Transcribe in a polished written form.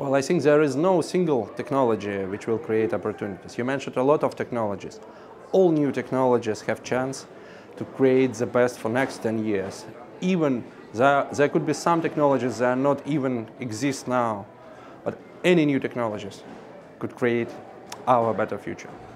Well, I think there is no single technology which will create opportunities. You mentioned a lot of technologies. All new technologies have chance to create the best for next 10 years. Even there could be some technologies that not even exist now, but any new technologies could create our better future.